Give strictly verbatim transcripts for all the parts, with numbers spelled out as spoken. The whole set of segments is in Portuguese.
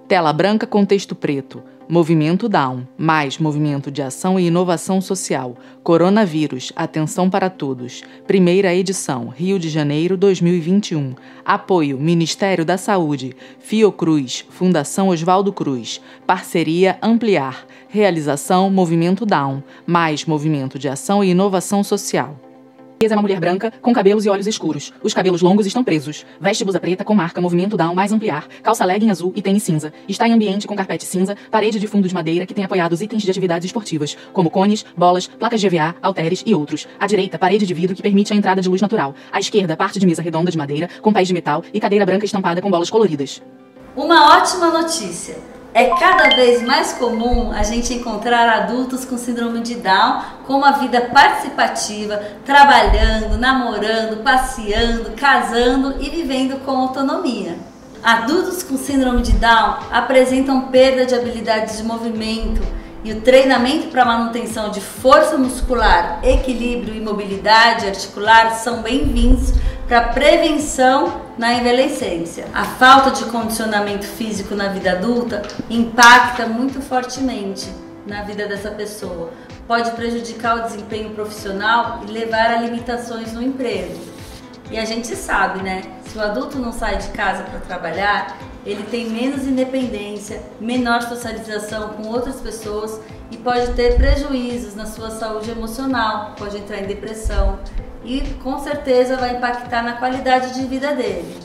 Tela branca com texto preto. Movimento Down, mais movimento de ação e inovação social. Coronavírus, atenção para todos. Primeira edição, Rio de Janeiro, dois mil e vinte e um. Apoio, Ministério da Saúde, Fiocruz, Fundação Oswaldo Cruz. Parceria Ampliar. Realização, Movimento Down, mais movimento de ação e inovação social. É uma mulher branca com cabelos e olhos escuros. Os cabelos longos estão presos. Veste blusa preta com marca Movimento Down mais Ampliar. Calça legging azul e tênis cinza. Está em ambiente com carpete cinza, parede de fundo de madeira que tem apoiados itens de atividades esportivas, como cones, bolas, placas de E V A, halteres e outros. À direita, parede de vidro que permite a entrada de luz natural. À esquerda, parte de mesa redonda de madeira, com pés de metal e cadeira branca estampada com bolas coloridas. Uma ótima notícia! É cada vez mais comum a gente encontrar adultos com síndrome de Down com uma vida participativa, trabalhando, namorando, passeando, casando e vivendo com autonomia. Adultos com síndrome de Down apresentam perda de habilidades de movimento e o treinamento para manutenção de força muscular, equilíbrio e mobilidade articular são bem-vindos para prevenção na envelhecência. A falta de condicionamento físico na vida adulta impacta muito fortemente na vida dessa pessoa. Pode prejudicar o desempenho profissional e levar a limitações no emprego. E a gente sabe, né? Se o adulto não sai de casa para trabalhar, ele tem menos independência, menor socialização com outras pessoas e pode ter prejuízos na sua saúde emocional, pode entrar em depressão e com certeza vai impactar na qualidade de vida dele.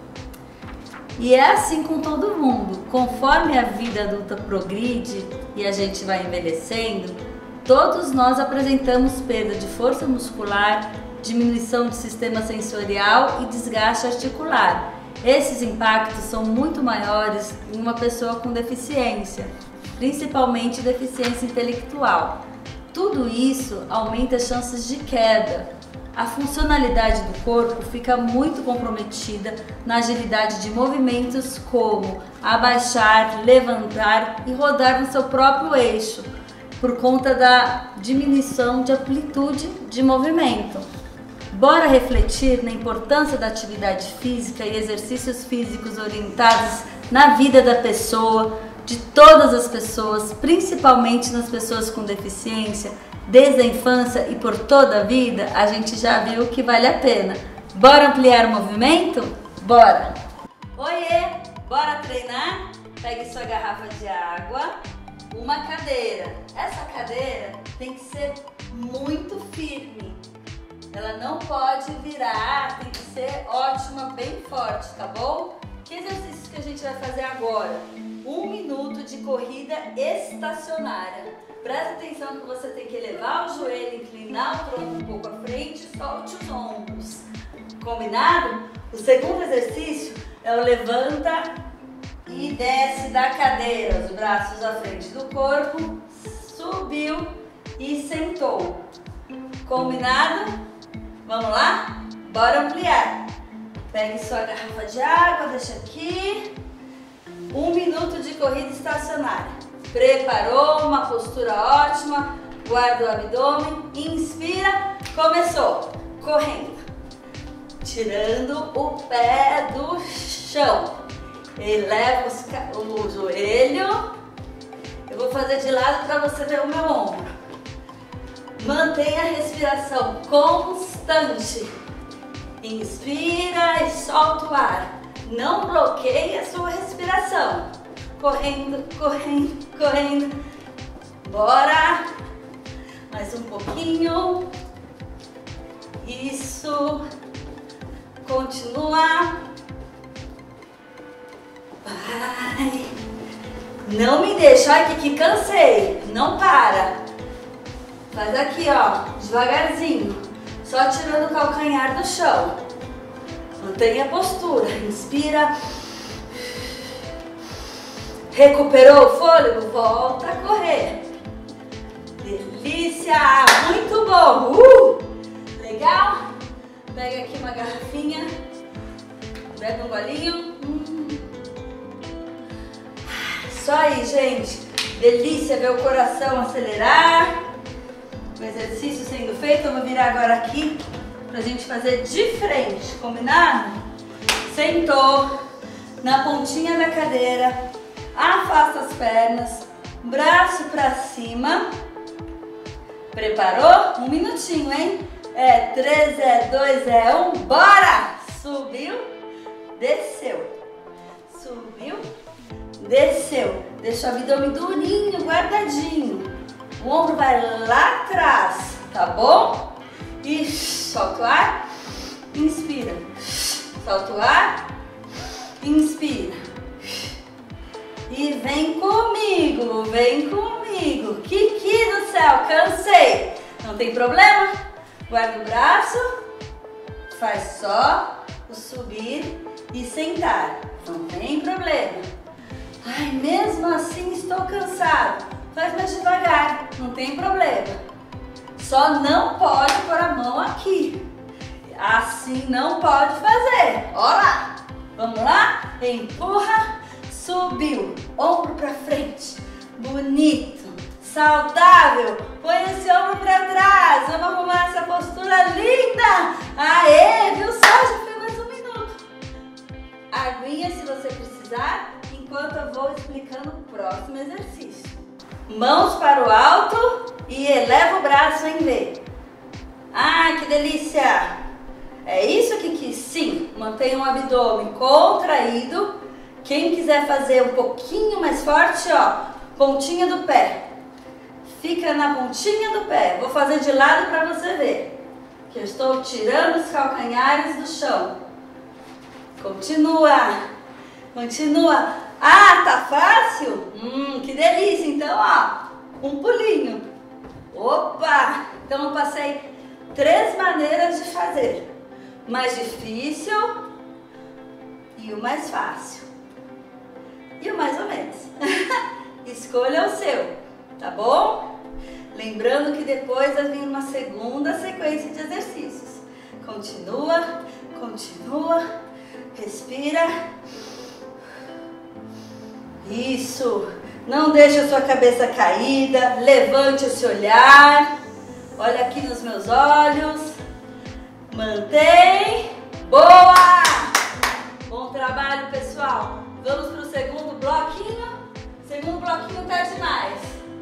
E é assim com todo mundo, conforme a vida adulta progride e a gente vai envelhecendo, todos nós apresentamos perda de força muscular, diminuição do sistema sensorial e desgaste articular. Esses impactos são muito maiores em uma pessoa com deficiência, principalmente deficiência intelectual. Tudo isso aumenta as chances de queda. A funcionalidade do corpo fica muito comprometida na agilidade de movimentos como abaixar, levantar e rodar no seu próprio eixo, por conta da diminuição de amplitude de movimento. Bora refletir na importância da atividade física e exercícios físicos orientados na vida da pessoa, de todas as pessoas, principalmente nas pessoas com deficiência, desde a infância e por toda a vida. A gente já viu que vale a pena. Bora ampliar o movimento? Bora! Oiê! Bora treinar? Pegue sua garrafa de água, uma cadeira. Essa cadeira tem que ser muito firme. Ela não pode virar, tem que ser ótima, bem forte, tá bom? Que exercícios que a gente vai fazer agora? Um minuto de corrida estacionária. Presta atenção que você tem que elevar o joelho, inclinar o tronco um pouco à frente e solte os ombros. Combinado? O segundo exercício é o levanta e desce da cadeira, os braços à frente do corpo, subiu e sentou. Combinado? Vamos lá? Bora ampliar. Pegue sua garrafa de água, deixa aqui. Um minuto de corrida estacionária. Preparou, uma postura ótima. Guarda o abdômen. Inspira. Começou. Correndo. Tirando o pé do chão. Eleva o joelho. Eu vou fazer de lado para você ver o meu ombro. Mantenha a respiração constante. Inspira e solta o ar. Não bloqueie a sua respiração. Correndo, correndo, correndo. Bora. Mais um pouquinho. Isso. Continua. Vai. Não me deixa. Ai, que cansei. Não para. Faz aqui, ó, devagarzinho, só tirando o calcanhar do chão. Mantenha a postura, inspira. Recuperou o fôlego? Volta a correr. Delícia, muito bom. Uh, legal? Pega aqui uma garrafinha, bebe um golinho. Hum. Isso aí, gente. Delícia ver o coração acelerar. O exercício sendo feito, eu vou virar agora aqui pra gente fazer de frente, combinado? Sentou na pontinha da cadeira, Afasta as pernas, braço pra cima. Preparou? Um minutinho, hein? É três, é dois, é um, bora! Subiu, desceu, subiu, desceu. Deixa o abdômen durinho, guardadinho. O ombro vai lá atrás, tá bom? E solta o ar, inspira. Solta o ar, inspira. E vem comigo, vem comigo. Kiki do céu, cansei. Não tem problema? Guarda o braço, faz só o subir e sentar. Não tem problema. Ai, mesmo assim estou cansado. Faz mais devagar, não tem problema. Só não pode pôr a mão aqui. Assim não pode fazer. Ó lá. Vamos lá? Empurra. Subiu. Ombro pra frente. Bonito. Saudável. Põe esse ombro pra trás. Vamos arrumar essa postura linda. Aê, viu só? Já foi mais um minuto. Aguinha se você precisar, enquanto eu vou explicando o próximo exercício. Mãos para o alto e eleva o braço em V. Ah, que delícia! É isso que quis? Sim, mantenha o abdômen contraído. Quem quiser fazer um pouquinho mais forte, ó, pontinha do pé. Fica na pontinha do pé. Vou fazer de lado para você ver. Que eu estou tirando os calcanhares do chão. Continua. Continua. Ah, tá fácil? Hum, que delícia. Então, ó, um pulinho. Opa! Então eu passei três maneiras de fazer. O mais difícil e o mais fácil. E o mais ou menos. Escolha o seu, tá bom? Lembrando que depois vai vir uma segunda sequência de exercícios. Continua, continua, respira. Isso. Não deixe a sua cabeça caída, levante esse olhar. Olha aqui nos meus olhos. Mantém. Boa! Bom trabalho, pessoal. Vamos para o segundo bloquinho. Segundo bloquinho tá demais.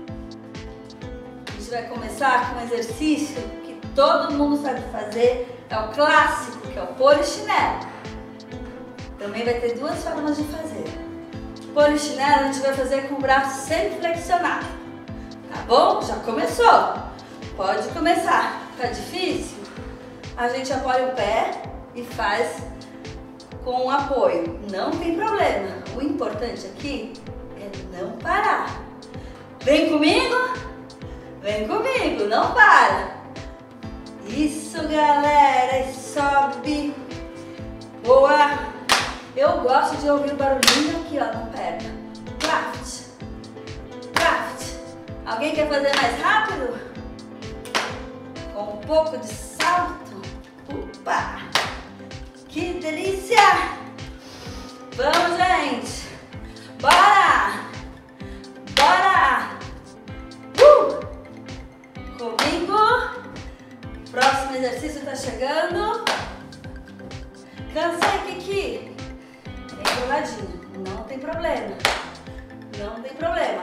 A gente vai começar com um exercício que todo mundo sabe fazer. É o clássico, que é o polichinelo. Também vai ter duas formas de fazer. Polichinelo a gente vai fazer com o braço sempre flexionado. Tá bom? Já começou. Pode começar. Tá difícil? A gente apoia o pé e faz com apoio. Não tem problema. O importante aqui é não parar. Vem comigo? Vem comigo, não para. Isso, galera. E sobe. Boa. Eu gosto de ouvir o barulhinho aqui, ó, na perna. Craft. Craft. Alguém quer fazer mais rápido? Com um pouco de salto. Opa! Que delícia! Vamos, gente! Bora! Bora! Uh! Comigo! Próximo exercício tá chegando. Cansei, Kiki? Enroladinho. Não tem problema. Não tem problema.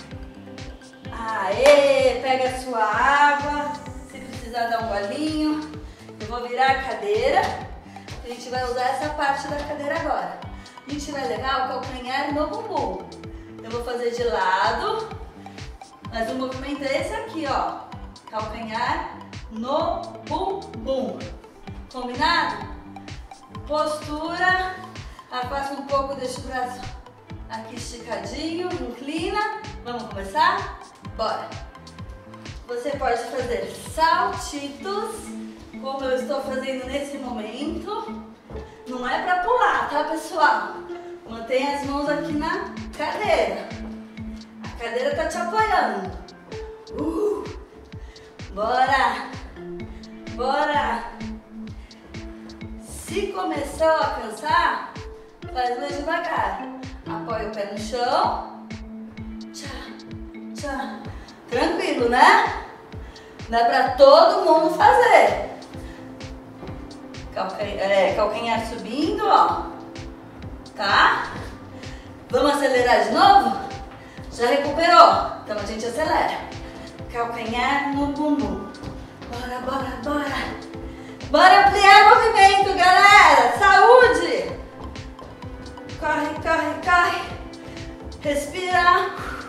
Aê! Pega a sua água. Se precisar dar um golinho. Eu vou virar a cadeira. A gente vai usar essa parte da cadeira agora. A gente vai levar o calcanhar no bumbum. Eu vou fazer de lado. Mas o movimento é esse aqui, ó. Calcanhar no bumbum. Combinado? Postura. Afasta um pouco, deixa o braço aqui esticadinho. Inclina. Vamos começar? Bora! Você pode fazer saltitos, como eu estou fazendo nesse momento. Não é para pular, tá, pessoal? Mantenha as mãos aqui na cadeira. A cadeira tá te apoiando. Uh! Bora! Bora! Se começou a cansar, faz mais devagar. Apoia o pé no chão. Tchá, tchá. Tranquilo, né? Dá pra todo mundo fazer. Calcanhar, é, calcanhar subindo, ó. Tá? Vamos acelerar de novo? Já recuperou? Então a gente acelera. Calcanhar no bumbum. Bora, bora, bora. Bora ampliar o movimento, galera. Saúde. Corre, corre, corre. Respira.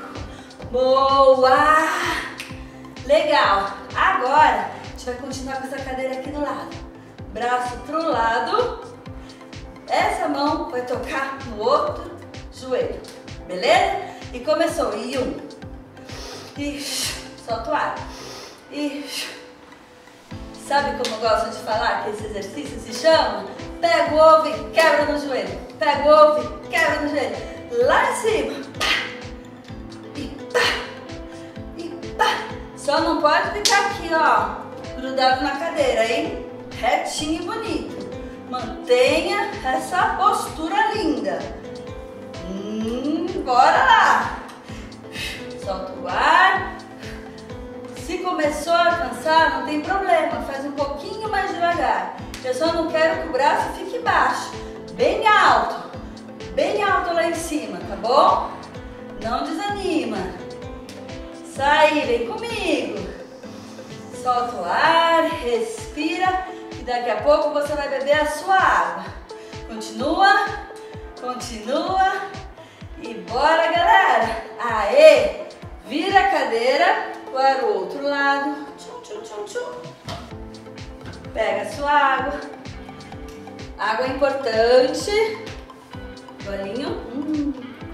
Boa. Legal. Agora, a gente vai continuar com essa cadeira aqui do lado. Braço pro lado. Essa mão vai tocar no outro joelho. Beleza? E começou. E um. E solta o ar. E sabe como eu gosto de falar que esse exercício se chama? Pega o ovo e quebra no joelho. Pega o ovo e quebra no joelho. Lá em cima. E pá. E pá. Só não pode ficar aqui, ó, grudado na cadeira, hein? Retinho e bonito. Mantenha essa postura linda. Hum, bora lá. Solta o ar. Se começou a cansar, não tem problema. Faz um pouquinho mais devagar. Eu só não quero que o braço fique baixo. Bem alto. Bem alto lá em cima, tá bom? Não desanima. Sai, vem comigo. Solta o ar, respira. E daqui a pouco você vai beber a sua água. Continua, continua. E bora, galera. Aê! Vira a cadeira para o outro lado. Tchum, tchum, tchum, tchum. Pega a sua água. Água é importante. Golinho. Hum.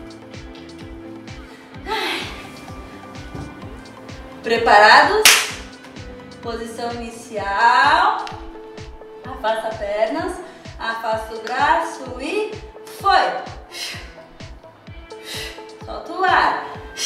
Preparados? Posição inicial. Afasta pernas. Afasta o braço e foi. Solta o ar.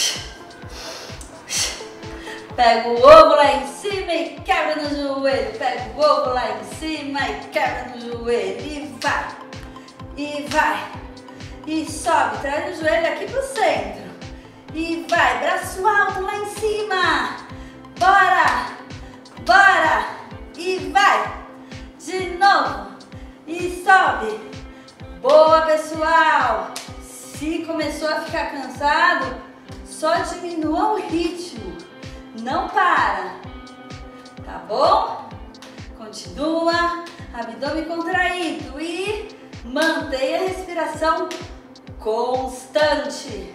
Pega o ovo lá em cima e quebra no joelho. Pega o ovo lá em cima e quebra no joelho. E vai. E vai. E sobe. Traz o joelho aqui pro centro. E vai. Braço alto lá em cima. Bora. Bora. E vai. De novo. E sobe. Boa, pessoal. Se começou a ficar cansado, só diminua o ritmo. Não para, tá bom? Continua, abdômen contraído e mantenha a respiração constante.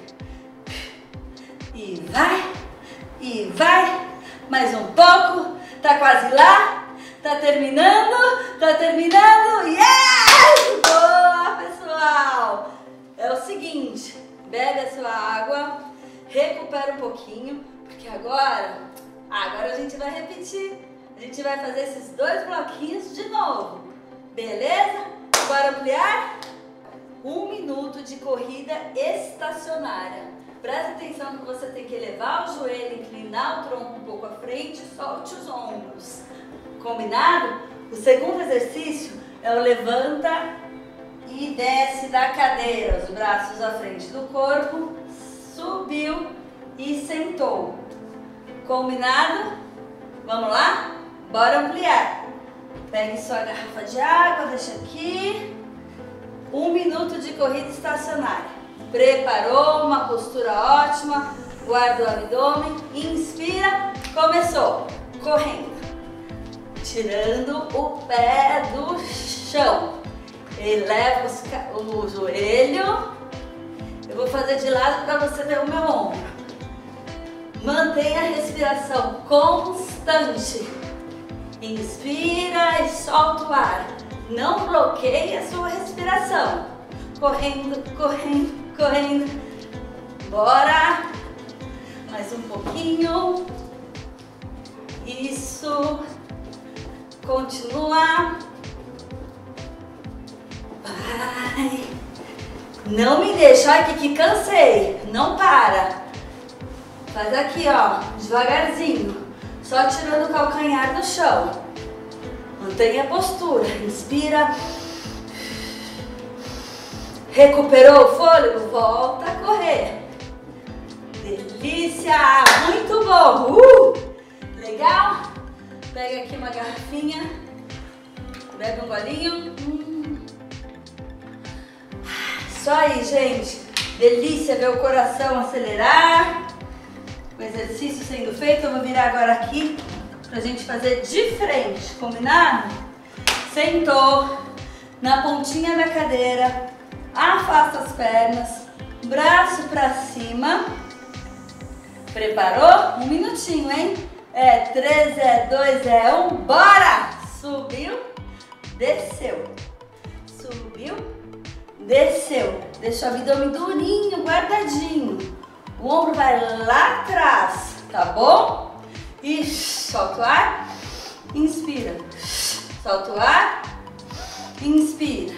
E vai, e vai, mais um pouco, tá quase lá, tá terminando, tá terminando, yes! Boa, pessoal! É o seguinte, bebe a sua água, recupera um pouquinho, porque agora, agora a gente vai repetir. A gente vai fazer esses dois bloquinhos de novo. Beleza? Bora ampliar? Um minuto de corrida estacionária. Presta atenção que você tem que elevar o joelho, inclinar o tronco um pouco à frente e solte os ombros. Combinado? O segundo exercício é o levanta e desce da cadeira. Os braços à frente do corpo. Subiu e sentou. Combinado? Vamos lá? Bora ampliar. Pegue sua garrafa de água, deixa aqui. Um minuto de corrida estacionária. Preparou, uma postura ótima. Guarda o abdômen. Inspira. Começou. Correndo. Tirando o pé do chão. Eleva o joelho. Eu vou fazer de lado para você ver o meu ombro. Mantenha a respiração constante. Inspira e solta o ar. Não bloqueie a sua respiração. Correndo, correndo, correndo. Bora. Mais um pouquinho. Isso. Continua. Vai. Não me deixa. Ai, que, que cansei. Não para. Faz aqui, ó. Devagarzinho. Só tirando o calcanhar do chão. Mantenha a postura. Inspira. Recuperou o fôlego? Volta a correr. Delícia! Muito bom! Uh! Legal? Pega aqui uma garrafinha. Bebe um golinho. Hum. Isso aí, gente. delícia ver o coração acelerar. O exercício sendo feito, eu vou virar agora aqui pra gente fazer de frente, combinado? Sentou na pontinha da cadeira, afasta as pernas, braço pra cima. Preparou? Um minutinho, hein? É três, é dois, é um, bora! Subiu, desceu, subiu, desceu. Deixa o abdômen durinho, guardadinho. O ombro vai lá atrás, tá bom? E solta o ar, inspira. Solta o ar, inspira.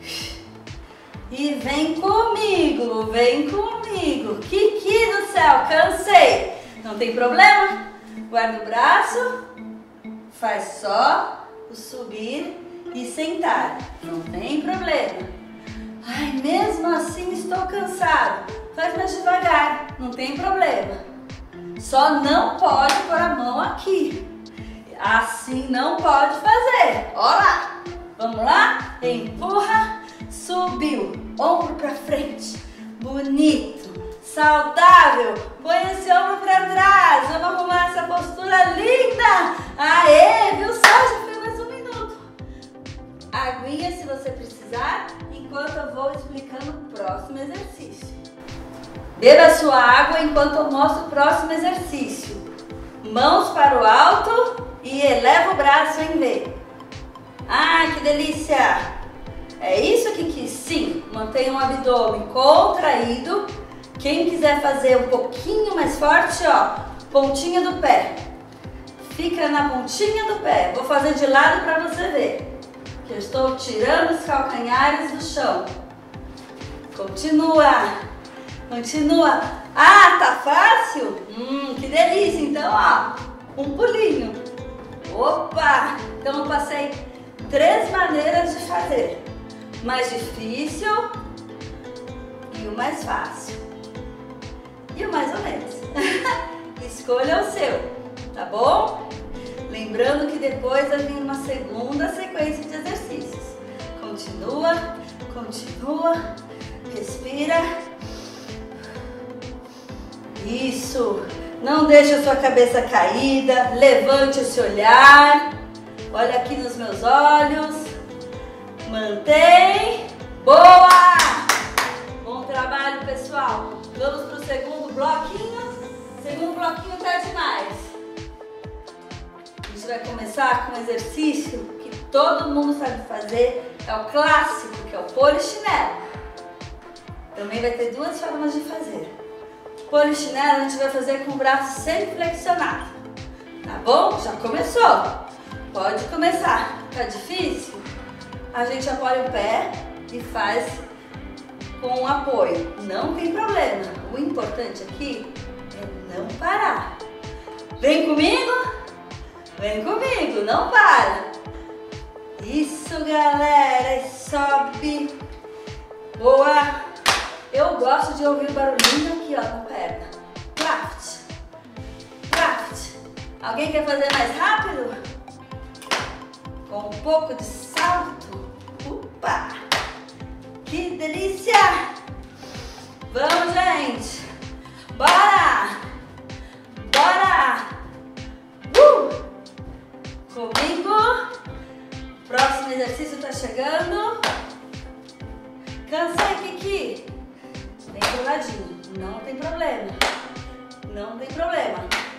E vem comigo, vem comigo. Kiki do céu, cansei. Não tem problema? Guarda o braço, faz só o subir e sentar. Não tem problema. Ai, mesmo assim estou cansado. Faz mais devagar, não tem problema. Só não pode pôr a mão aqui. Assim não pode fazer. Ó lá. Vamos lá? Empurra, subiu. Ombro pra frente. Bonito. Saudável. Põe esse ombro pra trás. Vamos arrumar essa postura linda. Aê, viu só? Já foi mais um minuto. Aguinha se você precisar, enquanto eu vou explicando o próximo exercício. Beba sua água enquanto eu mostro o próximo exercício. Mãos para o alto e eleva o braço em V. Ah, que delícia! É isso que quis? Sim, mantenha o abdômen contraído. Quem quiser fazer um pouquinho mais forte, ó, pontinha do pé. Fica na pontinha do pé. Vou fazer de lado para você ver. Que eu estou tirando os calcanhares do chão. Continua. Continua. Ah, tá fácil? Hum, que delícia. Então, ó, um pulinho. Opa! Então eu passei três maneiras de fazer. O mais difícil e o mais fácil. E o mais ou menos. Escolha o seu, tá bom? Lembrando que depois vai vir uma segunda sequência de exercícios. Continua, continua, respira. Isso. Não deixe a sua cabeça caída. Levante esse olhar. Olha aqui nos meus olhos. Mantém. Boa! Bom trabalho, pessoal. Vamos para o segundo bloquinho. Segundo bloquinho tá demais. A gente vai começar com um exercício que todo mundo sabe fazer. É o clássico, que é o polichinelo. Também vai ter duas formas de fazer. Polichinelo a gente vai fazer com o braço sempre flexionado. Tá bom? Já começou. Pode começar. Tá difícil? A gente apoia o pé e faz com apoio. Não tem problema. O importante aqui é não parar. Vem comigo? Vem comigo, não para. Isso, galera. Sobe. Boa. Eu gosto de ouvir o barulhinho aqui, ó, na perna. Craft. Craft. Alguém quer fazer mais rápido? Com um pouco de salto. Opa! Que delícia! Vamos, gente! Bora! Bora! Uh! Comigo! Próximo exercício tá chegando. Cansei, Kiki? Vem pro ladinho. Não tem problema. Não tem problema.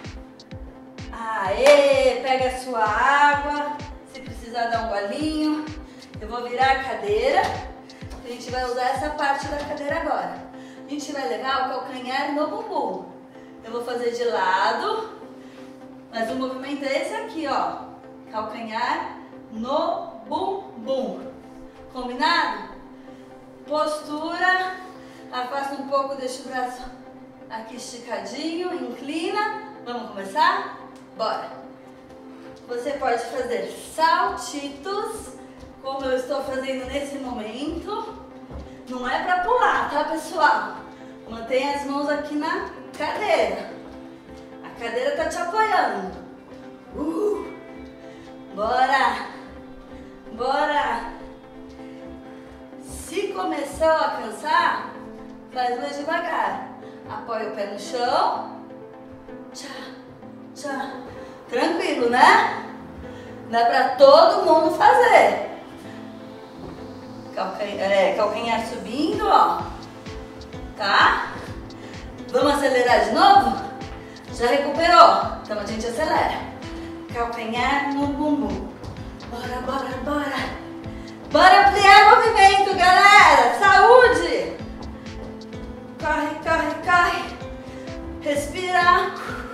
Aê! Pega a sua água. Se precisar dar um golinho. Eu vou virar a cadeira. A gente vai usar essa parte da cadeira agora. A gente vai levar o calcanhar no bumbum. Eu vou fazer de lado. Mas o movimento é esse aqui, ó. Calcanhar no bumbum. Combinado? Postura. Afasta um pouco, deixa o braço aqui esticadinho. Inclina. Vamos começar? Bora! Você pode fazer saltitos, como eu estou fazendo nesse momento. Não é para pular, tá, pessoal? Mantenha as mãos aqui na cadeira. A cadeira tá te apoiando. Uh! Bora! Bora! Se começou a cansar, Mais mais devagar. Apoia o pé no chão. Tchá, tchá. Tranquilo, né? Dá pra todo mundo fazer. Calcanhar, é, calcanhar subindo, ó. Tá? Vamos acelerar de novo? Já recuperou? Então a gente acelera. Calcanhar no bumbum. Bora, bora, bora. Bora ampliar o movimento, galera. Saúde! Corre, corre, corre. Respira.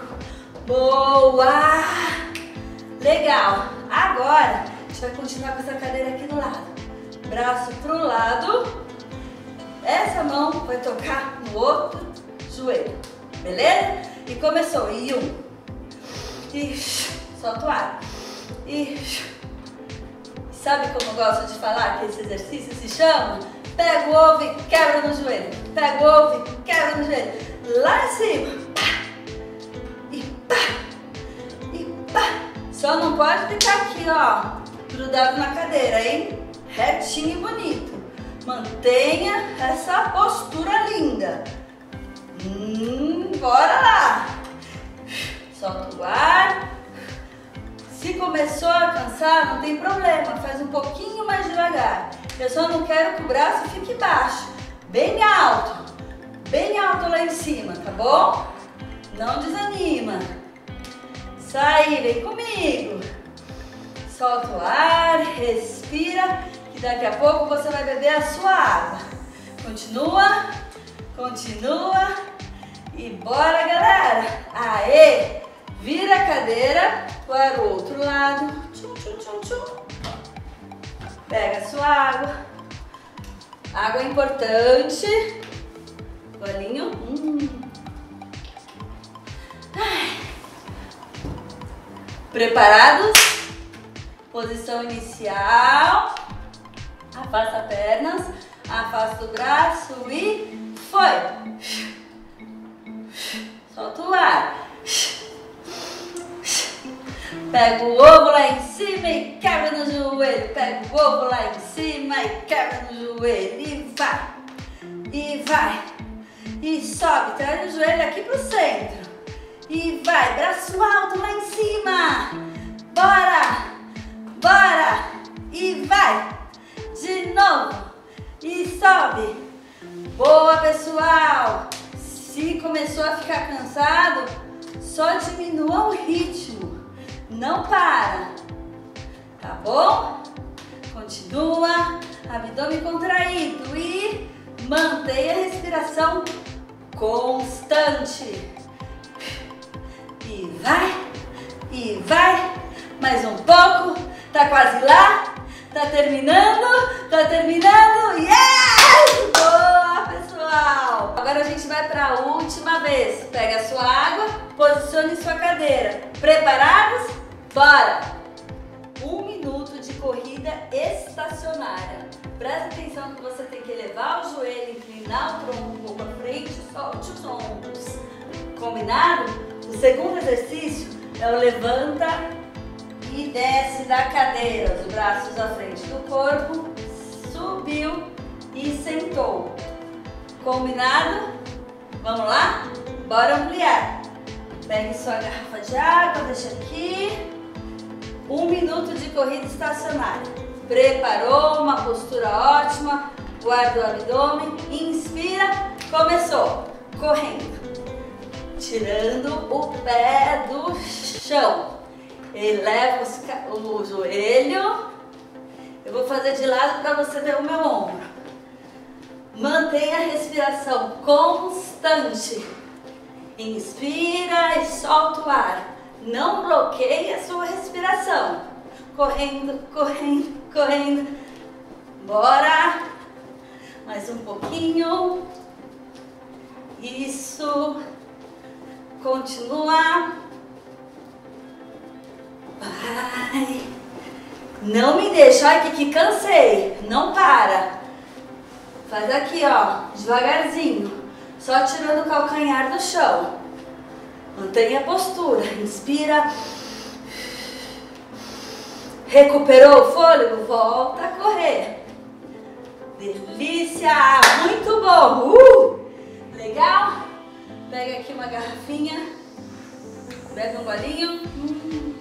Boa! Legal. Agora, a gente vai continuar com essa cadeira aqui do lado. Braço pro lado. Essa mão vai tocar no outro joelho. Beleza? E começou. E um. E solta o ar. E sabe como eu gosto de falar que esse exercício se chama? Pega o ovo e quebra no joelho. Pega o ovo e quebra no joelho. Lá em cima. Pá. E pá. E pá. Só não pode ficar aqui, ó, grudado na cadeira, hein? Retinho e bonito. Mantenha essa postura linda. Hum, bora lá. Solta o ar. Se começou a cansar, não tem problema. Faz um pouquinho mais devagar. Eu só não quero que o braço fique baixo. Bem alto. Bem alto lá em cima, tá bom? Não desanima. Sai, vem comigo. Solta o ar, respira, que daqui a pouco você vai beber a sua água. Continua, continua e bora, galera. Aê! Vira a cadeira para o outro lado. Tchum, tchum, tchum, tchum. Pega a sua água. Água é importante. Golinho. Hum. Ai. Preparados? Posição inicial. Afasta as pernas. Afasta o braço e foi. Solta o ar. Pega o ovo lá em cima e quebra no joelho. Pega o ovo lá em cima e quebra no joelho. E vai. E vai. E sobe. Traz o joelho aqui pro centro. E vai. Braço alto lá em cima. Bora. Bora. E vai. De novo. E sobe. Boa, pessoal. Se começou a ficar cansado, só diminua o ritmo. Não para, tá bom? Continua, abdômen contraído e mantenha a respiração constante. E vai, e vai, mais um pouco, tá quase lá, tá terminando, tá terminando, yes! Boa, pessoal! Agora a gente vai para a última vez. Pega a sua água, posicione sua cadeira. Preparados? Bora! Um minuto de corrida estacionária. Presta atenção que você tem que elevar o joelho, inclinar o tronco um pouco à frente, solte os ombros. Combinado? O segundo exercício é o levanta e desce da cadeira. Os braços à frente do corpo. Subiu e sentou. Combinado? Vamos lá? Bora ampliar. Pegue sua garrafa de água, deixa aqui. Um minuto de corrida estacionária. Preparou, uma postura ótima. Guarda o abdômen. Inspira. Começou. Correndo. Tirando o pé do chão. Eleva o joelho. Eu vou fazer de lado para você ver o meu ombro. Mantenha a respiração constante. Inspira e solta o ar. Não bloqueie a sua respiração. Correndo, correndo, correndo. Bora. Mais um pouquinho. Isso. Continua. Vai. Não me deixa. Ai, que cansei. Não para. Faz aqui, ó. Devagarzinho. Só tirando o calcanhar do chão. Mantenha a postura. Inspira. Recuperou o fôlego? Volta a correr. Delícia! Muito bom! Uh! Legal? Pega aqui uma garrafinha, bebe um golinho. Hum.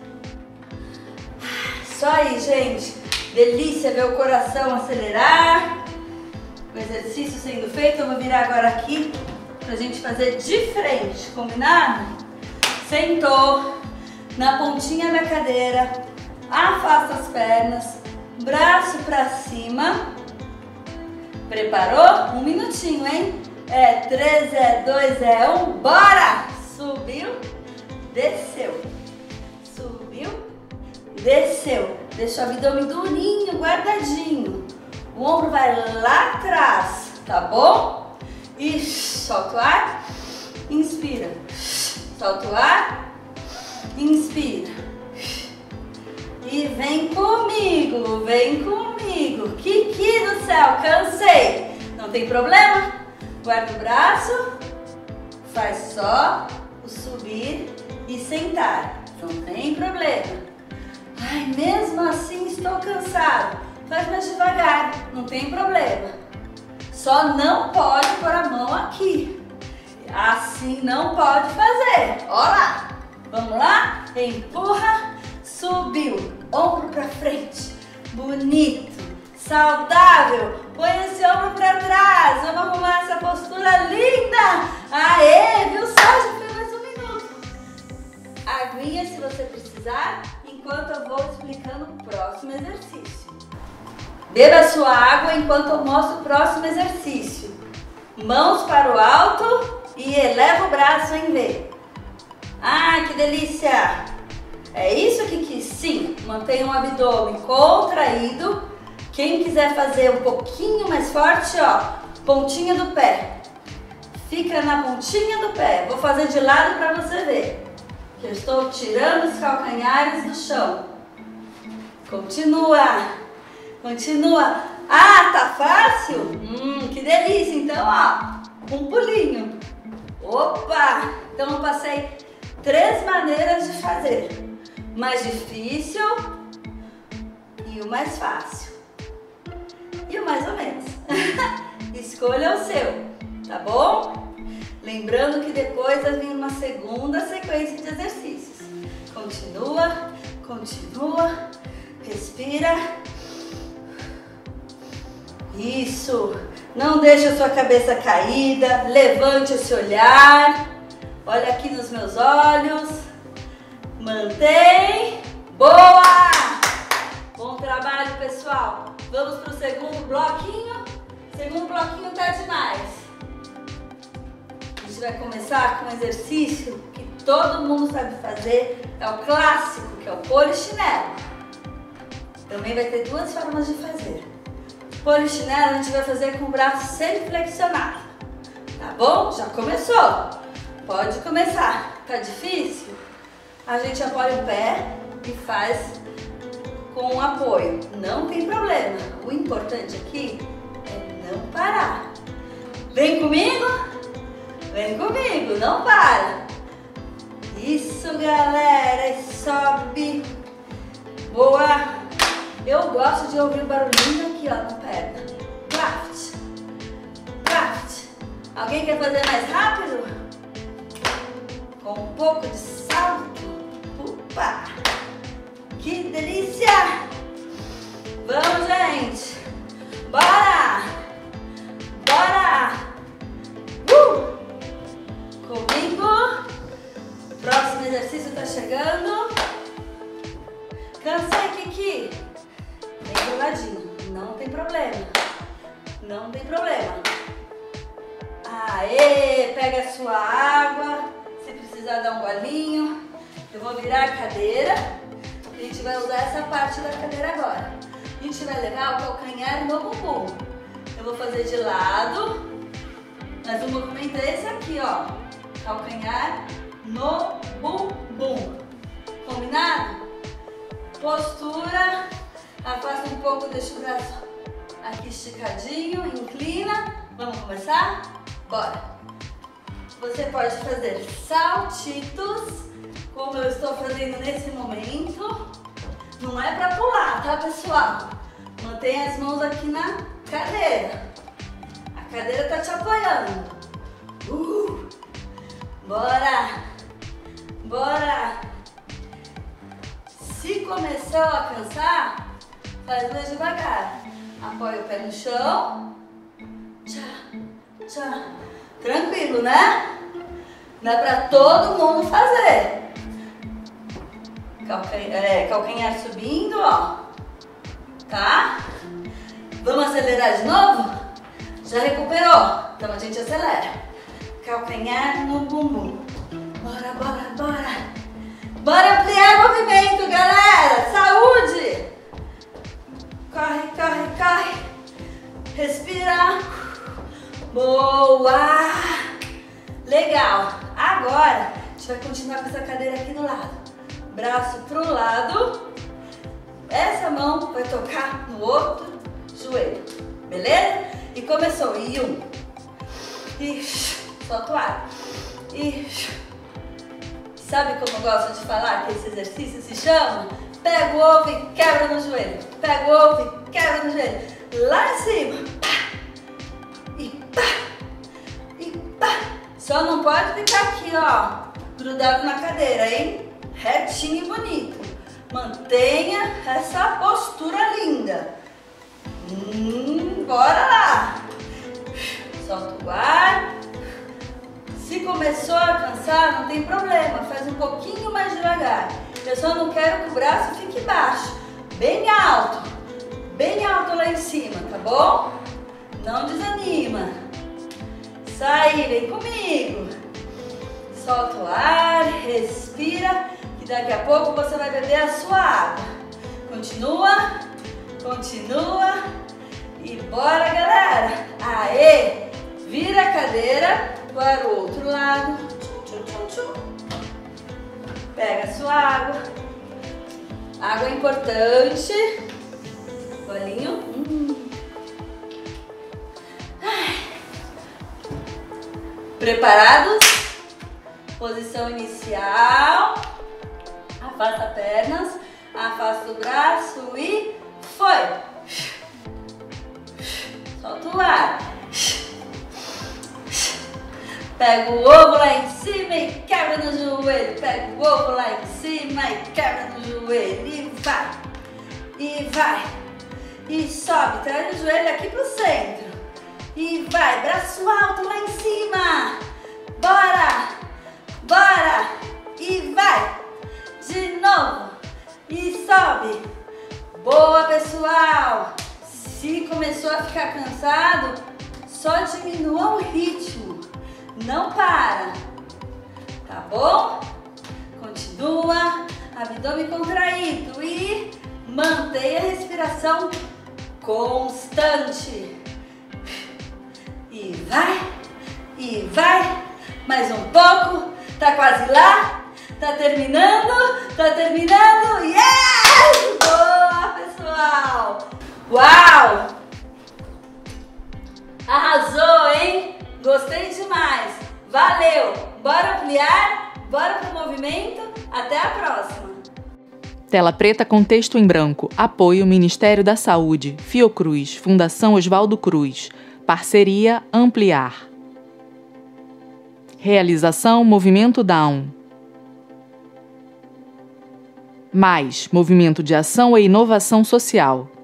Isso aí, gente. Delícia ver o coração acelerar. O exercício sendo feito. Eu vou virar agora aqui pra gente fazer de frente, combinado? Sentou na pontinha da cadeira, afasta as pernas, braço pra cima. Preparou? Um minutinho, hein? É três, é dois, é um, bora! Subiu, desceu, subiu, desceu. Deixa o abdômen durinho, guardadinho. O ombro vai lá atrás, tá bom? E solta o ar, inspira. Solta o ar, inspira. E vem comigo, vem comigo. Kiki do céu, cansei. Não tem problema? Guarda o braço, faz só o subir e sentar. Não tem problema. Ai, mesmo assim estou cansado. Faz mais devagar, não tem problema. Só não pode pôr a mão aqui. Assim não pode fazer. Olha lá. Vamos lá? Empurra, subiu. Ombro pra frente. Bonito. Saudável. Põe esse ombro pra trás. Vamos arrumar essa postura linda. Aê, viu só? Já foi mais um minuto. Aguinha se você precisar, enquanto eu vou explicando o próximo exercício. Beba sua água enquanto eu mostro o próximo exercício. Mãos para o alto e eleva o braço em V. Ah, que delícia! É isso que quis? Sim, mantenha o abdômen contraído. Quem quiser fazer um pouquinho mais forte, ó, pontinha do pé. Fica na pontinha do pé. Vou fazer de lado para você ver. Que eu estou tirando os calcanhares do chão. Continua, continua. Ah, tá fácil? Hum, que delícia. Então, ó, um pulinho. Opa! Então eu passei três maneiras de fazer. O mais difícil e o mais fácil. E o mais ou menos. Escolha o seu, tá bom? Lembrando que depois vai vir uma segunda sequência de exercícios. Continua, continua, respira. Isso. Não deixe a sua cabeça caída. Levante esse olhar. Olha aqui nos meus olhos. Mantém. Boa! Bom trabalho, pessoal. Vamos para o segundo bloquinho. Segundo bloquinho tá demais. A gente vai começar com um exercício que todo mundo sabe fazer. É o clássico, que é o polichinelo. Também vai ter duas formas de fazer. Polichinelo a gente vai fazer com o braço sempre flexionado. Tá bom? Já começou. Pode começar. Tá difícil? A gente apoia o pé e faz com um apoio. Não tem problema. O importante aqui é não parar. Vem comigo? Vem comigo, não para. Isso, galera. E sobe. Boa. Eu gosto de ouvir o barulhinho aqui, ó, na perna. Draft. Draft. Alguém quer fazer mais rápido? Com um pouco de salto. Opa! Que delícia! Vamos, gente! Bora! Bora! Uh! Comigo! Próximo exercício tá chegando. Cansei, Kiki? Vem pro ladinho. Não tem problema. Não tem problema. Aê! Pega a sua água. Se precisar dar um golinho. Eu vou virar a cadeira. A gente vai usar essa parte da cadeira agora. A gente vai levar o calcanhar no bumbum. Eu vou fazer de lado, mas o movimento é esse aqui, ó. Calcanhar no bumbum. Combinado? Postura. Afasta um pouco, deixa o braço aqui esticadinho, inclina. Vamos começar? Bora! Você pode fazer saltitos, como eu estou fazendo nesse momento. Não é para pular, tá, pessoal? Mantenha as mãos aqui na cadeira. A cadeira tá te apoiando. Uh, bora! Bora! Se começou a cansar, faz mais devagar. Apoia o pé no chão. Tchá, tchá. Tranquilo, né? Dá pra todo mundo fazer. Calcanhar, é, calcanhar subindo, ó. Tá? Vamos acelerar de novo? Já recuperou? Então a gente acelera. Calcanhar no bumbum. Bora, bora, bora. Bora ampliar o movimento, galera. Saúde! Corre, corre, corre. Respira. Boa! Legal. Agora, a gente vai continuar com essa cadeira aqui do lado. Braço pro lado. Essa mão vai tocar no outro joelho. Beleza? E começou. E um. E solta o ar. E sabe como eu gosto de falar que esse exercício se chama? Pega o ovo e quebra no joelho. Pega o ovo e quebra no joelho. Lá em cima. Pá. E pá. E pá. Só não pode ficar aqui, ó, grudado na cadeira, hein? Retinho e bonito. Mantenha essa postura linda. Hum, bora lá. Solta o ar. Se começou a cansar, não tem problema. Faz um pouquinho mais devagar. Eu só não quero que o braço fique baixo. Bem alto. Bem alto lá em cima, tá bom? Não desanima. Isso aí, vem comigo. Solta o ar, respira. Que daqui a pouco você vai beber a sua água. Continua, continua. E bora, galera. Aê! Vira a cadeira para o outro lado. Tchum, tchum, tchum. Pega a sua água. Água é importante. Bolinho. Hum. Preparados? Posição inicial. Afasta pernas. Afasta o braço e foi. Solta o ar. Pega o ovo lá em cima e quebra no joelho. Pega o ovo lá em cima e quebra no joelho. E vai. E vai. E sobe. Traz o joelho aqui pro centro. E vai. Braço alto lá em cima. Bora. Bora. E vai. De novo. E sobe. Boa, pessoal. Se começou a ficar cansado, só diminua o ritmo. Não para, tá bom? Continua, abdômen contraído e mantenha a respiração constante. E vai, e vai, mais um pouco, tá quase lá, tá terminando, tá terminando, yes! Boa, pessoal! Uau! Arrasou, hein? Gostei demais! Valeu! Bora ampliar? Bora pro movimento? Até a próxima! Tela preta com texto em branco. Apoio Ministério da Saúde, Fiocruz, Fundação Oswaldo Cruz. Parceria Ampliar. Realização Movimento Down. Mais, Movimento de Ação e Inovação Social.